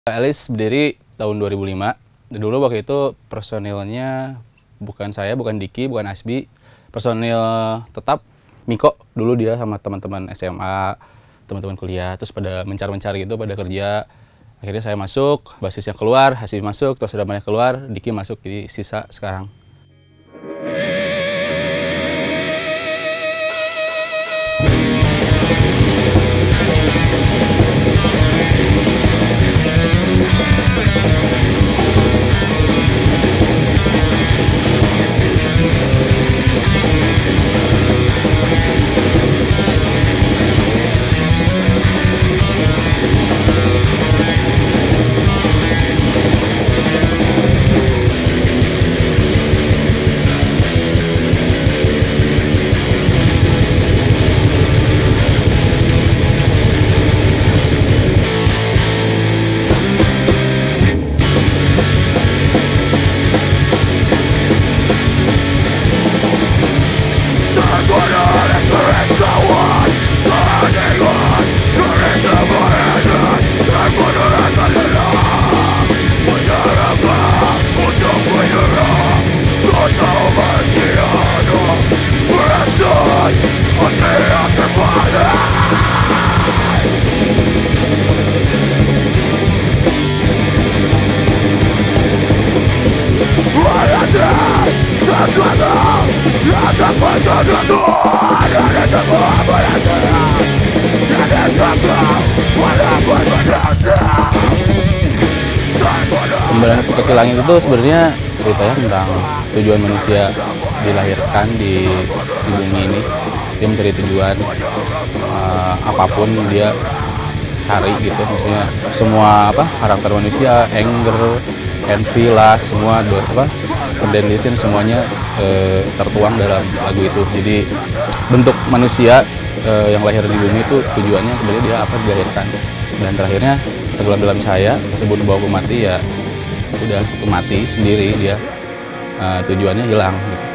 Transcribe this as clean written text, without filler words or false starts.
Alice berdiri tahun 2005. Dulu waktu itu personilnya bukan saya, bukan Diki, bukan Asbi. Personil tetap Miko dulu, dia sama teman-teman SMA, teman-teman kuliah, terus pada mencar-mencar gitu, pada kerja. Akhirnya saya masuk, basisnya keluar, Hasbi masuk, terus ada banyak keluar, Diki masuk, jadi sisa sekarang. Pembelaan Kecil Langit itu sebenarnya ceritanya tentang tujuan manusia dilahirkan di bumi ini. Dia mencari tujuan, apapun dia cari gitu. Maksudnya semua karakter manusia, anger, envy, lust, semua pendenisin semuanya tertuang dalam lagu itu. Jadi bentuk manusia yang lahir di bumi itu tujuannya sebenarnya dia dilahirkan, dan terakhirnya tenggelam dalam cahaya, terbunuh bawa mati, ya udah mati sendiri dia, tujuannya hilang gitu.